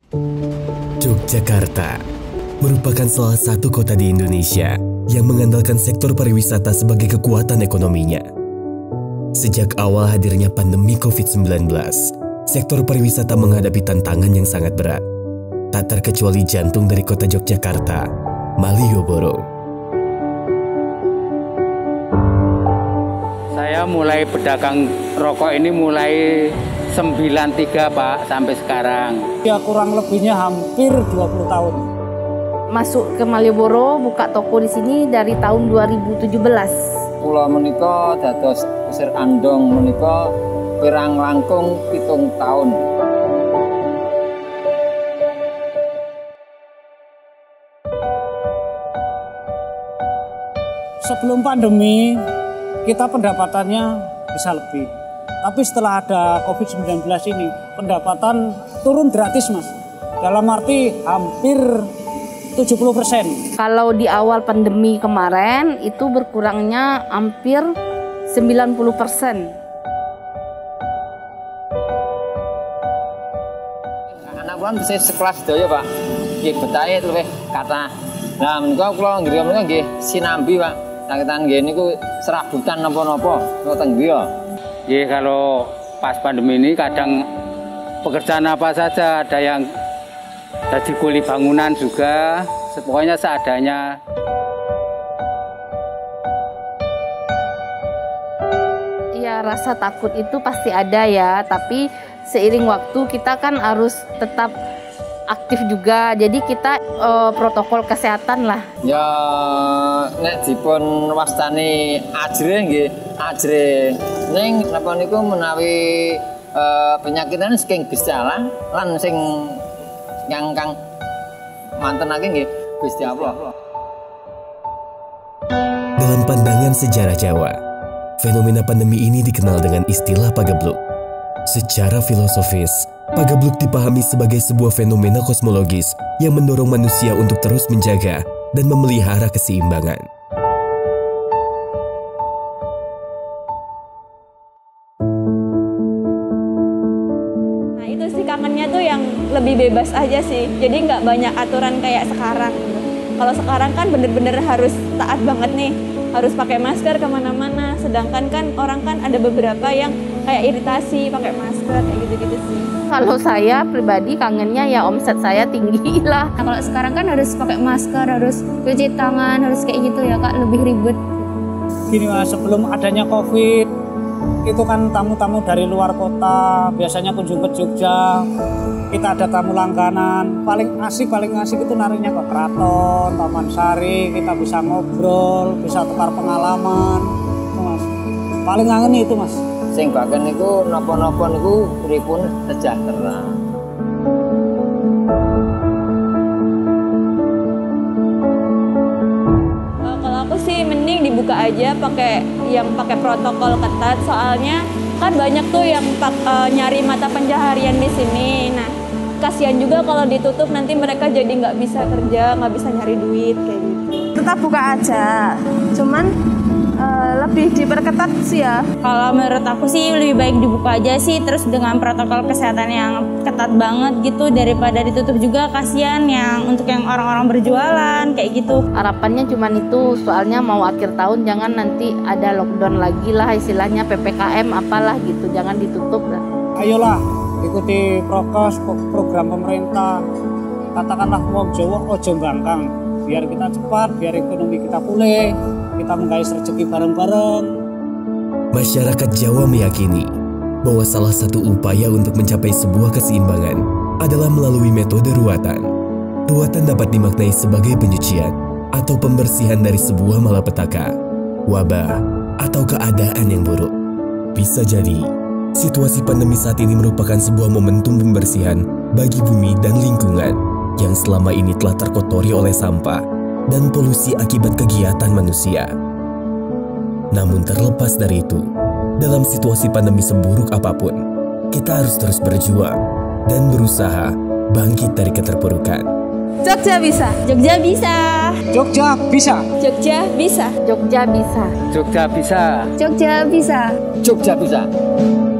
Yogyakarta merupakan salah satu kota di Indonesia yang mengandalkan sektor pariwisata sebagai kekuatan ekonominya. Sejak awal hadirnya pandemi COVID-19, sektor pariwisata menghadapi tantangan yang sangat berat. Tak terkecuali jantung dari kota Yogyakarta, Malioboro. Saya mulai pedagang rokok ini mulai 93 Pak, sampai sekarang. Ya kurang lebihnya hampir 20 tahun. Masuk ke Malioboro, buka toko di sini dari tahun 2017. Kula menika dados Usir Andong menika pirang langkung 7 tahun. Sebelum pandemi, kita pendapatannya bisa lebih. Tapi setelah ada COVID-19 ini, pendapatan turun gratis, Mas. Dalam arti hampir 70%. Kalau di awal pandemi kemarin, itu berkurangnya hampir 90%. Anak kula bisa sekelas sedaya, Pak. Nggih betahe luwih kathah. Nah, menika kula nggriya menika nggih sinambi, Pak. Sakitan nggih niku serabutan napa-napa ngoten nggih. Ya kalau pas pandemi ini kadang pekerjaan apa saja, ada yang jadi kuli bangunan juga, pokoknya seadanya. Ya rasa takut itu pasti ada ya, tapi seiring waktu kita kan harus tetap aktif juga, jadi kita protokol kesehatan lah. Ya nek dipun wastani ajre nggih, ajre. Ning napa niku menawi penyakitan saking gejala lan sing kang mantenake nggih Gusti Allah. Dalam pandangan sejarah Jawa, fenomena pandemi ini dikenal dengan istilah pagebluk. Secara filosofis, pagebluk dipahami sebagai sebuah fenomena kosmologis yang mendorong manusia untuk terus menjaga dan memelihara keseimbangan. Nah itu sih kangennya tuh yang lebih bebas aja sih, jadi nggak banyak aturan kayak sekarang. Kalau sekarang kan bener-bener harus taat banget nih, harus pakai masker kemana-mana. Sedangkan kan orang kan ada beberapa yang kayak iritasi pakai masker kayak gitu-gitu sih. Kalau saya pribadi kangennya ya omset saya tinggi lah. Nah, kalau sekarang kan harus pakai masker, harus cuci tangan, harus kayak gitu ya Kak, lebih ribet. Gini Mas, sebelum adanya COVID, itu kan tamu-tamu dari luar kota, biasanya kunjung ke Jogja, kita ada tamu langganan, paling asik itu nariknya ke Keraton, Taman Sari, kita bisa ngobrol, bisa tukar pengalaman, itu Mas. Paling kangen itu Mas. Sing bahkan niku napa-napa niku pripun sejahtera. Kalau aku sih mending dibuka aja pakai protokol ketat, soalnya kan banyak tuh yang nyari mata pencaharian di sini. Nah, kasihan juga kalau ditutup nanti mereka jadi nggak bisa kerja, nggak bisa nyari duit kayak gitu. Tetap buka aja, cuman lebih diperketat sih ya. Kalau menurut aku sih lebih baik dibuka aja sih, terus dengan protokol kesehatan yang ketat banget gitu, daripada ditutup juga. Kasihan yang untuk yang orang-orang berjualan kayak gitu. Harapannya cuma itu, soalnya mau akhir tahun jangan nanti ada lockdown lagi lah, istilahnya PPKM apalah gitu, jangan ditutup lah. Ayolah ikuti prokes program pemerintah, katakanlah wong Jawa ojo bangkang, biar kita cepat, biar ekonomi kita pulih, kita menggais rezeki bareng-bareng. Masyarakat Jawa meyakini bahwa salah satu upaya untuk mencapai sebuah keseimbangan adalah melalui metode ruwatan. Ruwatan dapat dimaknai sebagai penyucian atau pembersihan dari sebuah malapetaka, wabah, atau keadaan yang buruk. Bisa jadi, situasi pandemi saat ini merupakan sebuah momentum pembersihan bagi bumi dan lingkungan yang selama ini telah terkotori oleh sampah dan polusi akibat kegiatan manusia. Namun terlepas dari itu, dalam situasi pandemi seburuk apapun, kita harus terus berjuang dan berusaha bangkit dari keterpurukan. Jogja bisa. Jogja bisa. Jogja bisa. Jogja bisa. Jogja bisa. Jogja bisa. Jogja bisa. Jogja bisa.